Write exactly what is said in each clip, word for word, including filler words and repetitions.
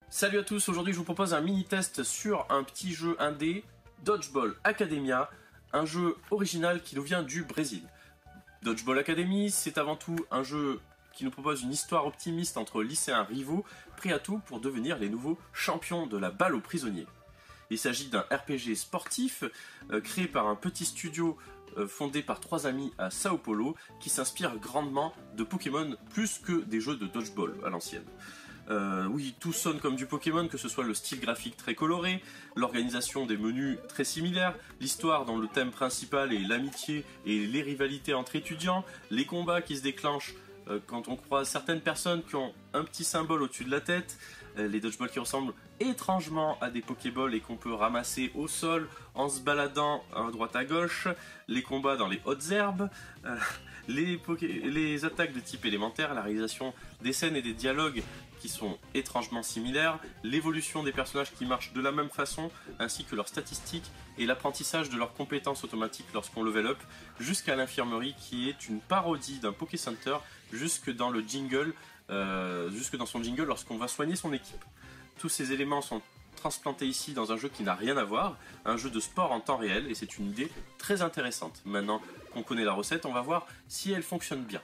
Salut à tous, aujourd'hui je vous propose un mini-test sur un petit jeu indé, Dodgeball Academia, un jeu original qui nous vient du Brésil. Dodgeball Academy, c'est avant tout un jeu qui nous propose une histoire optimiste entre lycéens rivaux, prêts à tout pour devenir les nouveaux champions de la balle aux prisonniers. Il s'agit d'un R P G sportif euh, créé par un petit studio euh, fondé par trois amis à Sao Paulo qui s'inspire grandement de Pokémon plus que des jeux de Dodgeball à l'ancienne. Euh, oui, tout sonne comme du Pokémon, que ce soit le style graphique très coloré, l'organisation des menus très similaires, l'histoire dont le thème principal est l'amitié et les rivalités entre étudiants, les combats qui se déclenchent euh, quand on croise certaines personnes qui ont un petit symbole au-dessus de la tête, euh, les dodgeballs qui ressemblent étrangement à des Pokéballs et qu'on peut ramasser au sol en se baladant à droite à gauche, les combats dans les hautes herbes, euh, les, poké les attaques de type élémentaire, la réalisation des scènes et des dialogues qui sont étrangement similaires, l'évolution des personnages qui marchent de la même façon, ainsi que leurs statistiques et l'apprentissage de leurs compétences automatiques lorsqu'on level up, jusqu'à l'infirmerie qui est une parodie d'un Poké Center jusque dans le jingle, euh, jusque dans son jingle lorsqu'on va soigner son équipe. Tous ces éléments sont transplantés ici dans un jeu qui n'a rien à voir, un jeu de sport en temps réel, et c'est une idée très intéressante. Maintenant qu'on connaît la recette, on va voir si elle fonctionne bien.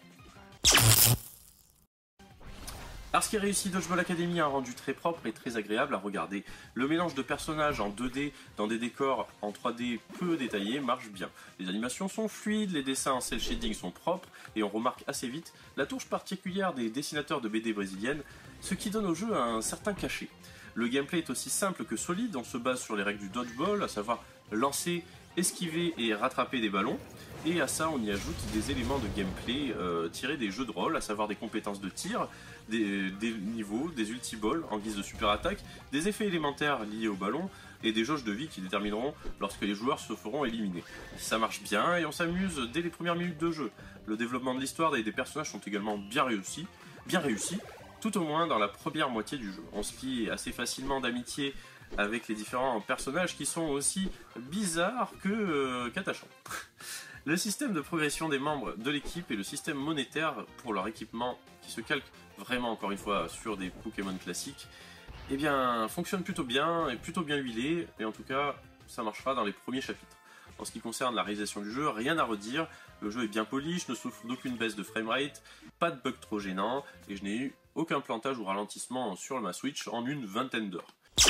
Alors ce qui réussit Dodgeball Academy a un rendu très propre et très agréable à regarder. Le mélange de personnages en deux D dans des décors en trois D peu détaillés marche bien. Les animations sont fluides, les dessins en cel shading sont propres et on remarque assez vite la touche particulière des dessinateurs de B D brésiliennes, ce qui donne au jeu un certain cachet. Le gameplay est aussi simple que solide, on se base sur les règles du dodgeball, à savoir lancer, esquiver et rattraper des ballons. Et à ça, on y ajoute des éléments de gameplay euh, tirés des jeux de rôle, à savoir des compétences de tir, des, des niveaux, des ulti-balls en guise de super attaque, des effets élémentaires liés au ballon et des jauges de vie qui détermineront lorsque les joueurs se feront éliminer. Ça marche bien et on s'amuse dès les premières minutes de jeu. Le développement de l'histoire et des personnages sont également bien réussis, bien réussis, tout au moins dans la première moitié du jeu. On se lie assez facilement d'amitié avec les différents personnages qui sont aussi bizarres que euh, qu'attachants. Le système de progression des membres de l'équipe et le système monétaire pour leur équipement, qui se calque vraiment encore une fois sur des Pokémon classiques, eh bien fonctionne plutôt bien, est plutôt bien huilé, et en tout cas ça marchera dans les premiers chapitres. En ce qui concerne la réalisation du jeu, rien à redire, le jeu est bien poli, je ne souffre d'aucune baisse de framerate, pas de bug trop gênant, et je n'ai eu aucun plantage ou ralentissement sur ma Switch en une vingtaine d'heures.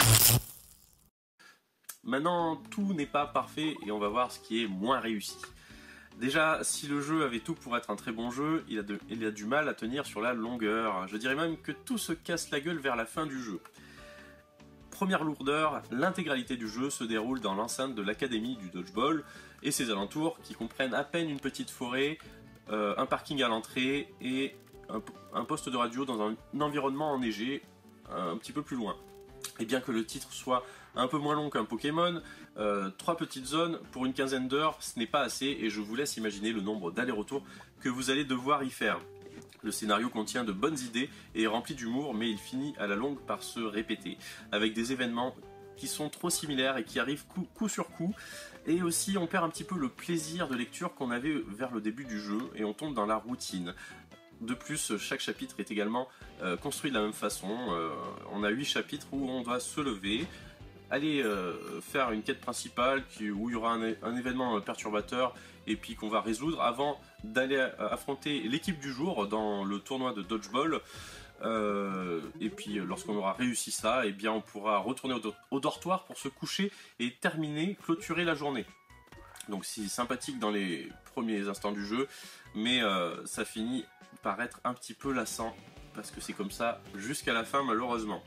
Maintenant, tout n'est pas parfait et on va voir ce qui est moins réussi. Déjà, si le jeu avait tout pour être un très bon jeu, il a, de, il a du mal à tenir sur la longueur. Je dirais même que tout se casse la gueule vers la fin du jeu. Première lourdeur, l'intégralité du jeu se déroule dans l'enceinte de l'académie du dodgeball et ses alentours qui comprennent à peine une petite forêt, euh, un parking à l'entrée et un, un poste de radio dans un, un environnement enneigé un petit peu plus loin. Et bien que le titre soit un peu moins long qu'un Pokémon, euh, trois petites zones pour une quinzaine d'heures, ce n'est pas assez et je vous laisse imaginer le nombre d'allers-retours que vous allez devoir y faire. Le scénario contient de bonnes idées et est rempli d'humour, mais il finit à la longue par se répéter, avec des événements qui sont trop similaires et qui arrivent coup, coup sur coup. Et aussi on perd un petit peu le plaisir de lecture qu'on avait vers le début du jeu et on tombe dans la routine. De plus, chaque chapitre est également euh, construit de la même façon. Euh, on a huit chapitres où on doit se lever, aller euh, faire une quête principale qui, où il y aura un, un événement perturbateur et puis qu'on va résoudre avant d'aller affronter l'équipe du jour dans le tournoi de dodgeball. Euh, et puis lorsqu'on aura réussi ça, eh bien, on pourra retourner au, do au dortoir pour se coucher et terminer, clôturer la journée. Donc c'est sympathique dans les premiers instants du jeu, mais euh, ça finit par être un petit peu lassant, parce que c'est comme ça jusqu'à la fin malheureusement.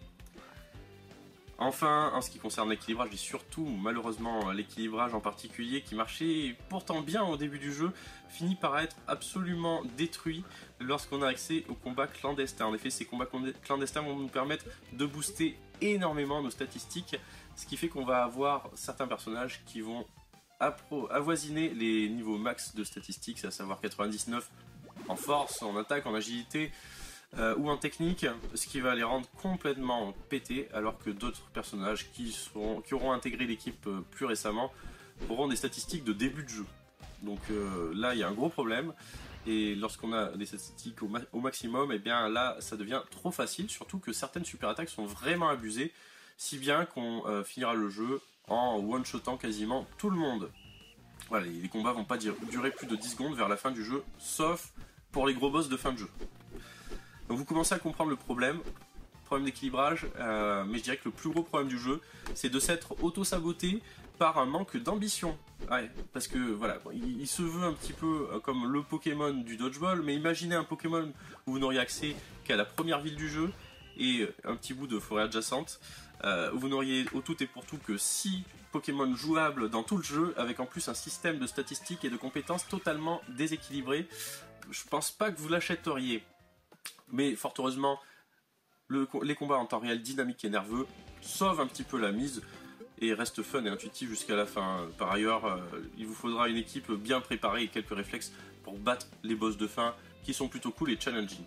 Enfin, en ce qui concerne l'équilibrage, et surtout malheureusement l'équilibrage en particulier qui marchait pourtant bien au début du jeu, finit par être absolument détruit lorsqu'on a accès aux combats clandestins. En effet, ces combats clandestins vont nous permettre de booster énormément nos statistiques, ce qui fait qu'on va avoir certains personnages qui vont avoisiner les niveaux max de statistiques, c'est à savoir quatre-vingt-dix-neuf en force, en attaque, en agilité, Euh, ou en technique, ce qui va les rendre complètement pétés, alors que d'autres personnages qui, seront, qui auront intégré l'équipe euh, plus récemment auront des statistiques de début de jeu. Donc euh, là il y a un gros problème et lorsqu'on a des statistiques au, ma au maximum, et bien là ça devient trop facile, surtout que certaines super attaques sont vraiment abusées, si bien qu'on euh, finira le jeu en one-shotant quasiment tout le monde. Voilà, les, les combats vont pas durer plus de dix secondes vers la fin du jeu, sauf pour les gros boss de fin de jeu. Donc vous commencez à comprendre le problème, problème d'équilibrage, euh, mais je dirais que le plus gros problème du jeu, c'est de s'être auto-saboté par un manque d'ambition. Ouais, parce que voilà, il, il se veut un petit peu comme le Pokémon du dodgeball, mais imaginez un Pokémon où vous n'auriez accès qu'à la première ville du jeu et un petit bout de forêt adjacente, euh, où vous n'auriez au tout et pour tout que six Pokémon jouables dans tout le jeu, avec en plus un système de statistiques et de compétences totalement déséquilibré. Je pense pas que vous l'achèteriez, mais fort heureusement, le, les combats en temps réel dynamiques et nerveux sauvent un petit peu la mise et reste fun et intuitif jusqu'à la fin. Par ailleurs, euh, il vous faudra une équipe bien préparée et quelques réflexes pour battre les boss de fin qui sont plutôt cool et challenging.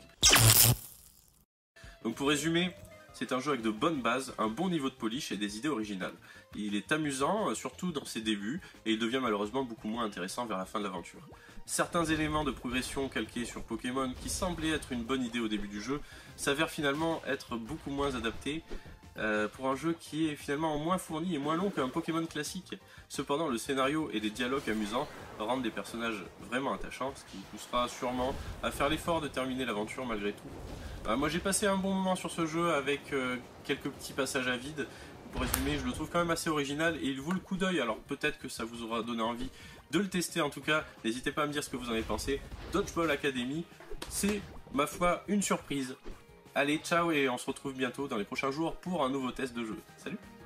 Donc pour résumer, c'est un jeu avec de bonnes bases, un bon niveau de polish et des idées originales. Il est amusant, surtout dans ses débuts, et il devient malheureusement beaucoup moins intéressant vers la fin de l'aventure. Certains éléments de progression calqués sur Pokémon qui semblaient être une bonne idée au début du jeu s'avèrent finalement être beaucoup moins adaptés euh, pour un jeu qui est finalement moins fourni et moins long qu'un Pokémon classique. Cependant, le scénario et les dialogues amusants rendent des personnages vraiment attachants, ce qui poussera sûrement à faire l'effort de terminer l'aventure malgré tout. Euh, moi j'ai passé un bon moment sur ce jeu avec euh, quelques petits passages à vide. Pour résumer, je le trouve quand même assez original et il vaut le coup d'œil, alors peut-être que ça vous aura donné envie de le tester. En tout cas, n'hésitez pas à me dire ce que vous en avez pensé. Dodgeball Academy, c'est ma foi une surprise. Allez, ciao et on se retrouve bientôt dans les prochains jours pour un nouveau test de jeu. Salut!